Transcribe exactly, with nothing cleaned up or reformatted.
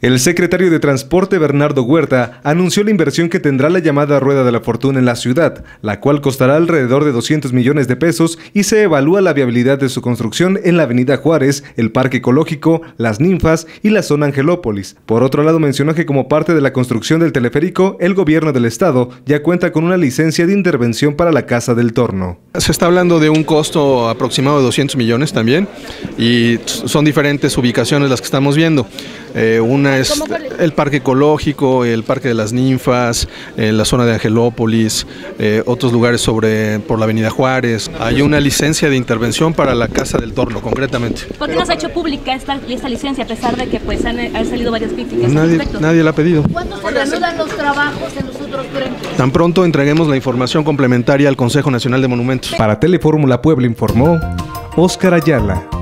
El secretario de Transporte, Bernardo Huerta, anunció la inversión que tendrá la llamada Rueda de la Fortuna en la ciudad, la cual costará alrededor de doscientos millones de pesos y se evalúa la viabilidad de su construcción en la Avenida Juárez, el Parque Ecológico, Las Ninfas y la zona Angelópolis. Por otro lado, mencionó que como parte de la construcción del teleférico, el gobierno del estado ya cuenta con una licencia de intervención para la Casa del Torno. Se está hablando de un costo aproximado de doscientos millones también, y son diferentes ubicaciones las que estamos viendo. Eh, una es el Parque Ecológico, el Parque de las Ninfas, eh, la zona de Angelópolis, eh, otros lugares sobre por la Avenida Juárez. Hay una licencia de intervención para la Casa del Torno, concretamente. ¿Por qué no se ha hecho pública esta, esta licencia, a pesar de que pues, han, han salido varias críticas nadie, al respecto? Nadie la ha pedido. ¿Cuándo se reanudan los trabajos en los otros frentes? Tan pronto entreguemos la información complementaria al Consejo Nacional de Monumentos. Para Telefórmula Puebla informó Óscar Ayala.